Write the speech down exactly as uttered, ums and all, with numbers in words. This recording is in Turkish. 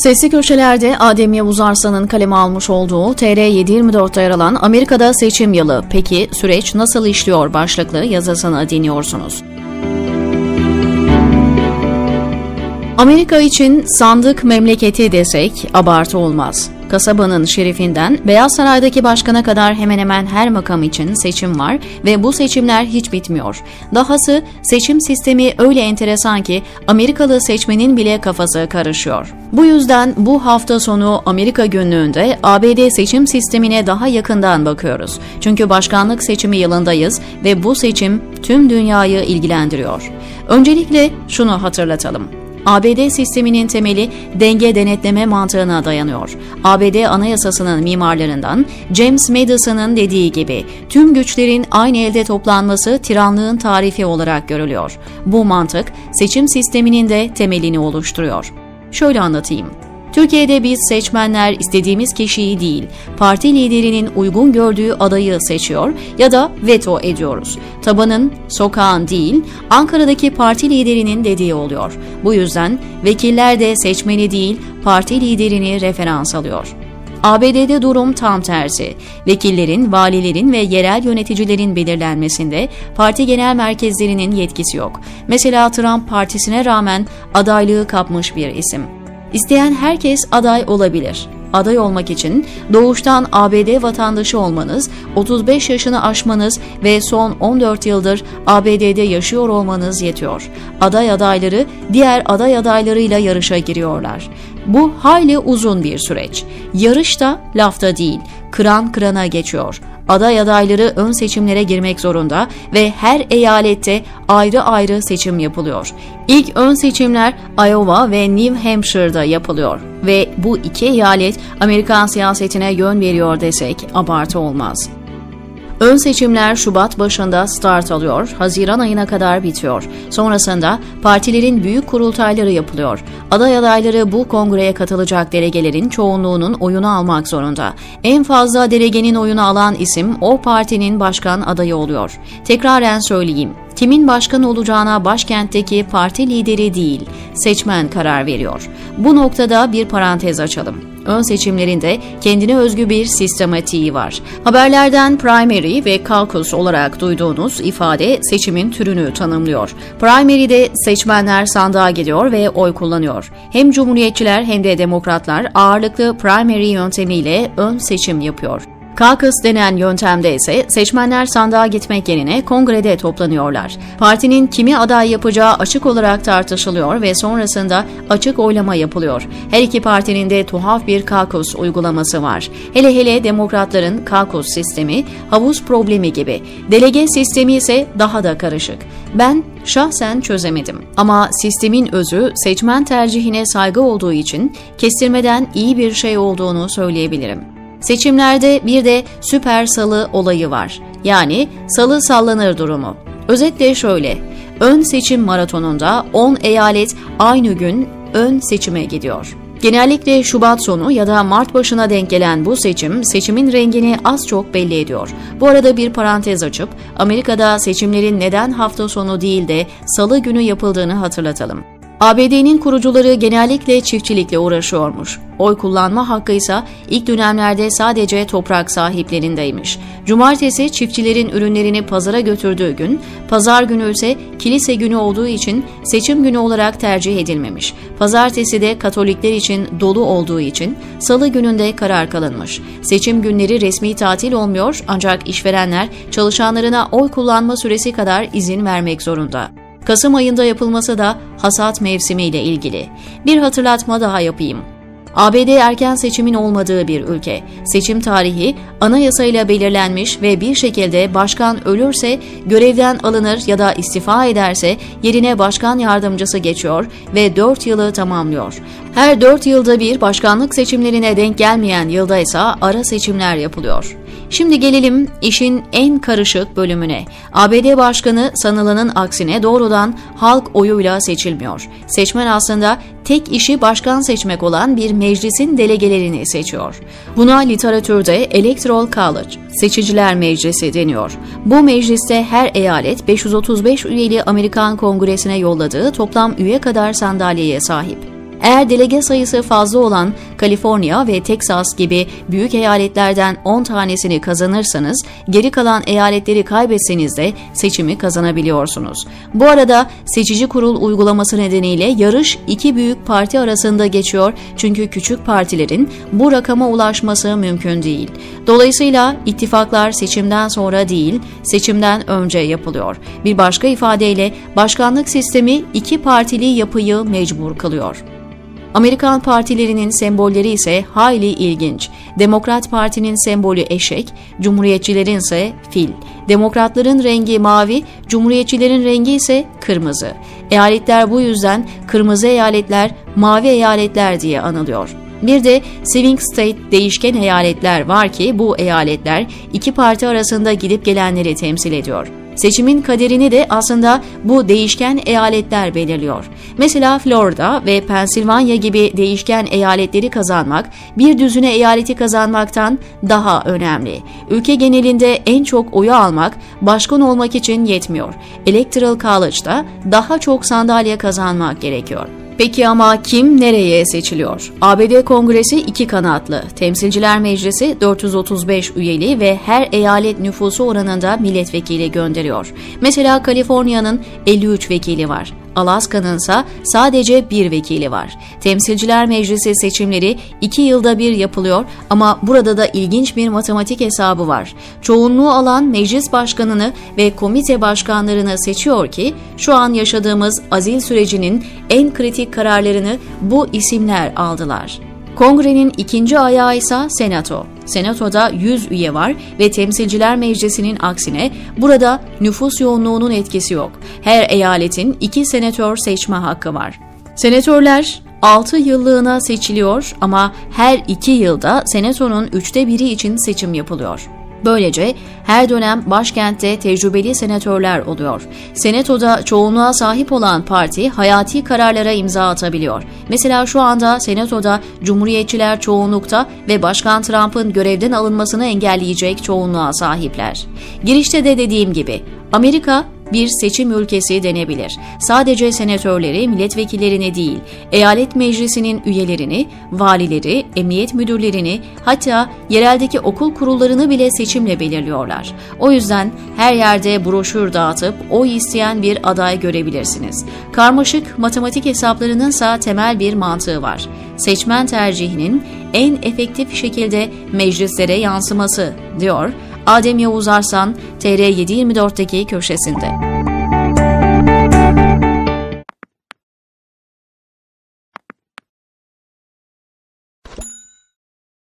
Sesli Köşeler'de Adem Yavuz Arslan'ın kaleme almış olduğu T R yedi yirmi dört'te yer alan Amerika'da seçim yılı, peki süreç nasıl işliyor başlıklı yazısını dinliyorsunuz. Amerika için sandık memleketi desek abartı olmaz. Kasabanın şerifinden Beyaz Saray'daki başkana kadar hemen hemen her makam için seçim var ve bu seçimler hiç bitmiyor. Dahası seçim sistemi öyle enteresan ki Amerikalı seçmenin bile kafası karışıyor. Bu yüzden bu hafta sonu Amerika günlüğünde A B D seçim sistemine daha yakından bakıyoruz. Çünkü başkanlık seçimi yılındayız ve bu seçim tüm dünyayı ilgilendiriyor. Öncelikle şunu hatırlatalım. A B D sisteminin temeli denge denetleme mantığına dayanıyor. A B D Anayasası'nın mimarlarından James Madison'ın dediği gibi tüm güçlerin aynı elde toplanması tiranlığın tarifi olarak görülüyor. Bu mantık seçim sisteminin de temelini oluşturuyor. Şöyle anlatayım. Türkiye'de biz seçmenler istediğimiz kişiyi değil, parti liderinin uygun gördüğü adayı seçiyor ya da veto ediyoruz. Tabanın, sokağın değil, Ankara'daki parti liderinin dediği oluyor. Bu yüzden vekiller de seçmeni değil, parti liderini referans alıyor. A B D'de durum tam tersi. Vekillerin, valilerin ve yerel yöneticilerin belirlenmesinde parti genel merkezlerinin yetkisi yok. Mesela Trump partisine rağmen adaylığı kapmış bir isim. İsteyen herkes aday olabilir. Aday olmak için doğuştan A B D vatandaşı olmanız, otuz beş yaşını aşmanız ve son on dört yıldır A B D'de yaşıyor olmanız yetiyor. Aday adayları diğer aday adaylarıyla yarışa giriyorlar. Bu hayli uzun bir süreç. Yarış da lafta değil, kıran kırana geçiyor. Aday adayları ön seçimlere girmek zorunda ve her eyalette ayrı ayrı seçim yapılıyor. İlk ön seçimler Iowa ve New Hampshire'da yapılıyor ve bu iki eyalet Amerikan siyasetine yön veriyor desek abartı olmaz. Ön seçimler Şubat başında start alıyor, Haziran ayına kadar bitiyor. Sonrasında partilerin büyük kurultayları yapılıyor. Aday adayları bu kongreye katılacak delegelerin çoğunluğunun oyunu almak zorunda. En fazla delegenin oyunu alan isim o partinin başkan adayı oluyor. Tekraren söyleyeyim. Kimin başkan olacağına başkentteki parti lideri değil, seçmen karar veriyor. Bu noktada bir parantez açalım. Ön seçimlerinde kendine özgü bir sistematiği var. Haberlerden primary ve caucus olarak duyduğunuz ifade seçimin türünü tanımlıyor. Primary'de seçmenler sandığa gidiyor ve oy kullanıyor. Hem cumhuriyetçiler hem de demokratlar ağırlıklı primary yöntemiyle ön seçim yapıyor. Caucus denen yöntemde ise seçmenler sandığa gitmek yerine kongrede toplanıyorlar. Partinin kimi aday yapacağı açık olarak tartışılıyor ve sonrasında açık oylama yapılıyor. Her iki partinin de tuhaf bir caucus uygulaması var. Hele hele demokratların caucus sistemi havuz problemi gibi. Delege sistemi ise daha da karışık. Ben şahsen çözemedim. Ama sistemin özü seçmen tercihine saygı olduğu için kestirmeden iyi bir şey olduğunu söyleyebilirim. Seçimlerde bir de süper salı olayı var. Yani salı sallanır durumu. Özetle şöyle, ön seçim maratonunda on eyalet aynı gün ön seçime gidiyor. Genellikle Şubat sonu ya da Mart başına denk gelen bu seçim, seçimin rengini az çok belli ediyor. Bu arada bir parantez açıp, Amerika'da seçimlerin neden hafta sonu değil de salı günü yapıldığını hatırlatalım. A B D'nin kurucuları genellikle çiftçilikle uğraşıyormuş. Oy kullanma hakkı ise ilk dönemlerde sadece toprak sahiplerindeymiş. Cumartesi çiftçilerin ürünlerini pazara götürdüğü gün, pazar günü ise kilise günü olduğu için seçim günü olarak tercih edilmemiş. Pazartesi de Katolikler için dolu olduğu için salı gününde karar kalınmış. Seçim günleri resmi tatil olmuyor ancak işverenler çalışanlarına oy kullanma süresi kadar izin vermek zorunda. Kasım ayında yapılması da hasat mevsimiyle ilgili. Bir hatırlatma daha yapayım. A B D erken seçimin olmadığı bir ülke. Seçim tarihi anayasayla belirlenmiş ve bir şekilde başkan ölürse görevden alınır ya da istifa ederse yerine başkan yardımcısı geçiyor ve dört yılı tamamlıyor. Her dört yılda bir başkanlık seçimlerine denk gelmeyen yılda ise ara seçimler yapılıyor. Şimdi gelelim işin en karışık bölümüne. A B D Başkanı sanılanın aksine doğrudan halk oyuyla seçilmiyor. Seçmen aslında tek işi başkan seçmek olan bir meclisin delegelerini seçiyor. Buna literatürde Electoral College, Seçiciler Meclisi deniyor. Bu mecliste her eyalet beş yüz otuz beş üyeli Amerikan Kongresi'ne yolladığı toplam üye kadar sandalyeye sahip. Eğer delege sayısı fazla olan Kaliforniya ve Teksas gibi büyük eyaletlerden on tanesini kazanırsanız, geri kalan eyaletleri kaybetseniz de seçimi kazanabiliyorsunuz. Bu arada seçici kurul uygulaması nedeniyle yarış iki büyük parti arasında geçiyor, çünkü küçük partilerin bu rakama ulaşması mümkün değil. Dolayısıyla ittifaklar seçimden sonra değil, seçimden önce yapılıyor. Bir başka ifadeyle başkanlık sistemi iki partili yapıyı mecbur kılıyor. Amerikan partilerinin sembolleri ise hayli ilginç. Demokrat Parti'nin sembolü eşek, Cumhuriyetçilerin ise fil. Demokratların rengi mavi, Cumhuriyetçilerin rengi ise kırmızı. Eyaletler bu yüzden kırmızı eyaletler, mavi eyaletler diye anılıyor. Bir de swing state, değişken eyaletler var ki bu eyaletler iki parti arasında gidip gelenleri temsil ediyor. Seçimin kaderini de aslında bu değişken eyaletler belirliyor. Mesela Florida ve Pensilvanya gibi değişken eyaletleri kazanmak, bir düzine eyaleti kazanmaktan daha önemli. Ülke genelinde en çok oyu almak, başkan olmak için yetmiyor. Electoral College'da daha çok sandalye kazanmak gerekiyor. Peki ama kim nereye seçiliyor? A B D Kongresi iki kanatlı, Temsilciler Meclisi dört yüz otuz beş üyeli ve her eyalet nüfusu oranında milletvekili gönderiyor. Mesela Kaliforniya'nın elli üç vekili var. Alaska'nın ise sadece bir vekili var. Temsilciler Meclisi seçimleri iki yılda bir yapılıyor ama burada da ilginç bir matematik hesabı var. Çoğunluğu alan meclis başkanını ve komite başkanlarını seçiyor ki şu an yaşadığımız azil sürecinin en kritik kararlarını bu isimler aldılar. Kongrenin ikinci ayağı ise Senato. Senatoda yüz üye var ve Temsilciler Meclisi'nin aksine burada nüfus yoğunluğunun etkisi yok. Her eyaletin iki senatör seçme hakkı var. Senatörler altı yıllığına seçiliyor ama her iki yılda senatonun üçte biri için seçim yapılıyor. Böylece her dönem başkentte tecrübeli senatörler oluyor. Senatoda çoğunluğa sahip olan parti hayati kararlara imza atabiliyor. Mesela şu anda Senatoda Cumhuriyetçiler çoğunlukta ve Başkan Trump'ın görevden alınmasını engelleyecek çoğunluğa sahipler. Girişte de dediğim gibi Amerika bir seçim ülkesi denebilir. Sadece senatörleri, milletvekillerini değil, eyalet meclisinin üyelerini, valileri, emniyet müdürlerini, hatta yereldeki okul kurullarını bile seçimle belirliyorlar. O yüzden her yerde broşür dağıtıp oy isteyen bir aday görebilirsiniz. Karmaşık matematik hesaplarınınsa temel bir mantığı var. Seçmen tercihinin en efektif şekilde meclislere yansıması, diyor Adem Yavuz Arslan, T R yedi yirmi dört'teki köşesinde.